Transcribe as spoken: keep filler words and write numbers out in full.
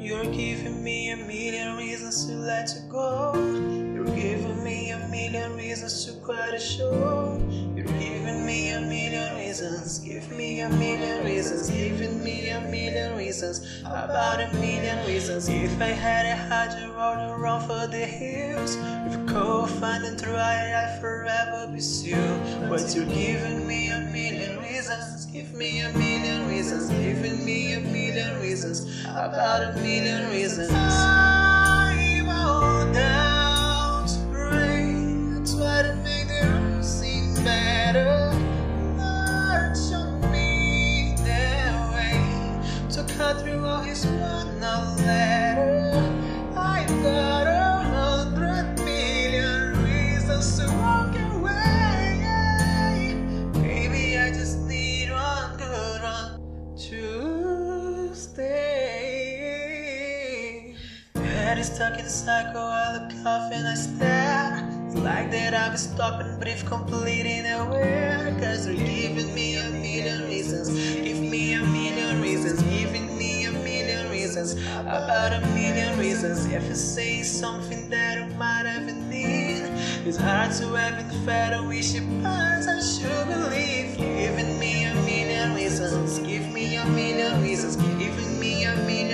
You're giving me a million reasons to let you go. You're giving me a million reasons to quit a show. You're giving me a million reasons. Give me a million reasons. Giving me a million reasons. About a million reasons. If I had a hundred road around for the hills, with cold, fun and dry, I'd forever pursue. But you're giving me a million reasons. Give me a million reasons. Giving me a million reasons. About a million reasons. I'm all down to pray. Try to make the room seem better. Lord, show me the way to cut through all his one letter. I've got a hundred million reasons to walk away. Maybe I just need one good one to stay. Head is stuck in the cycle, I look off and I stare. It's like that I've been stopping, breathe completely nowhere. Cause they're giving me a million reasons. Give me a million reasons. Giving me a million reasons. About a million reasons. If you say something that I might ever need, it's hard to have it fed. I wish it was, I should believe. Giving me a million reasons. Give me a million reasons. Giving me a million